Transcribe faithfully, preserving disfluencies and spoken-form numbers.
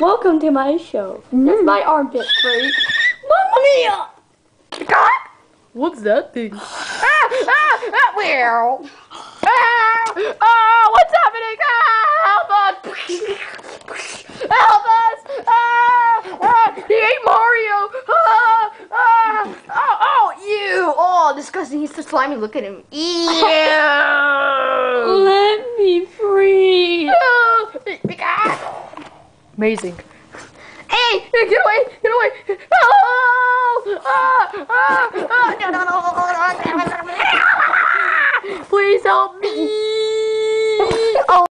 Welcome to my show. Mm. That's my armpit freak. Mamma mia! What's that thing? ah, ah, ah, where? Ah, oh, what's happening? Ah, help us! Help us! Ah, ah, he ate Mario! Ah, ah, oh, oh, ew! Oh, disgusting. He's so slimy. Look at him. Ew! Let me free. Amazing. Hey, get away! Get away! Oh! Ah, ah, ah, no, no, no. Please help me! Oh.